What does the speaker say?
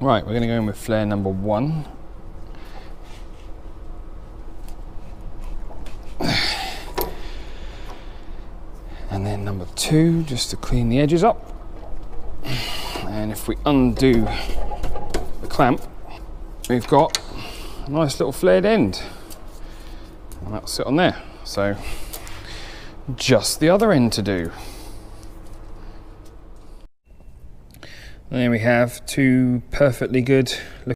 Right, we're going to go in with flare number 1. And then number 2, just to clean the edges up. And if we undo the clamp, we've got a nice little flared end. And that'll sit on there. So just the other end to do. There we have 2 perfectly good